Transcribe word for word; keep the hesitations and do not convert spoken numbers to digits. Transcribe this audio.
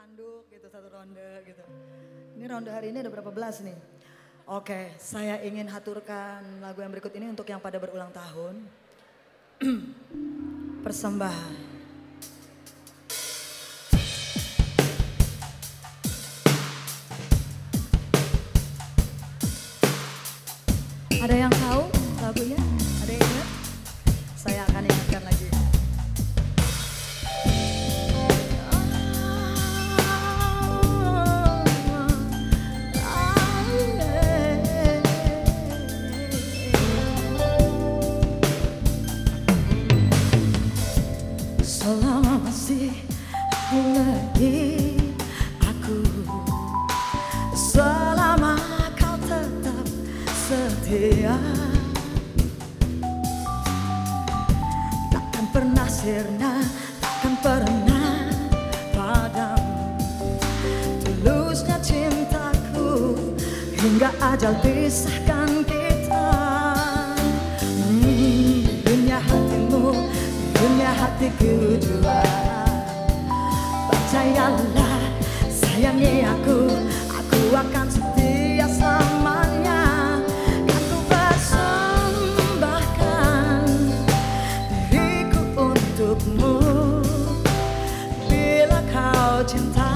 handuk gitu, satu ronde gitu. Ini ronde hari ini ada berapa belas nih? Oke, saya ingin haturkan lagu yang berikut ini untuk yang pada berulang tahun. Persembahan. Ada yang tahu lagunya? Ada yang ingat? Saya akan ingatkan lagi. Selama masih lagi aku, selama kau tetap setia, takkan pernah sirna, takkan pernah padam tulusnya cintaku hingga ajal pisahkan kita. Hmm, dunia hatimu, dunia hatiku jua. Percayalah, sayangi aku, aku akan setia selamanya. Kan ku persembahkan diriku untukmu bila kau cinta.